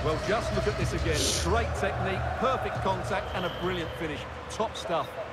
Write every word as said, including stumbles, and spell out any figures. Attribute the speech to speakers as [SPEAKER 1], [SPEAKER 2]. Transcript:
[SPEAKER 1] Well, just look at this again. Great technique, perfect contact, and a brilliant finish. Top stuff.